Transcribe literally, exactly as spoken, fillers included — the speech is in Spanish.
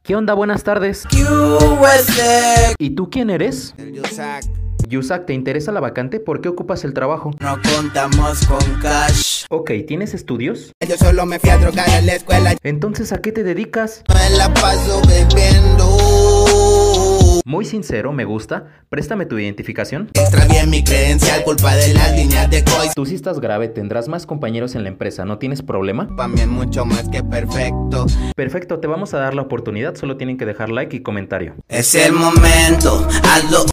¿Qué onda? Buenas tardes. ¿Qué hubo ese? ¿Y tú quién eres? El Yusak. Yusak, ¿te interesa la vacante? ¿Por qué ocupas el trabajo? No contamos con cash. Ok, ¿tienes estudios? Yo solo me fui a drogar en la escuela. Entonces, ¿a qué te dedicas? Me la paso bebiendo. Muy sincero, me gusta. Préstame tu identificación. Extravié mi credencial, culpa de las líneas de cois. Tú sí estás grave, tendrás más compañeros en la empresa, ¿no tienes problema? Pa' mí es mucho más que perfecto. Perfecto, te vamos a dar la oportunidad, solo tienen que dejar like y comentario. Es el momento, hazlo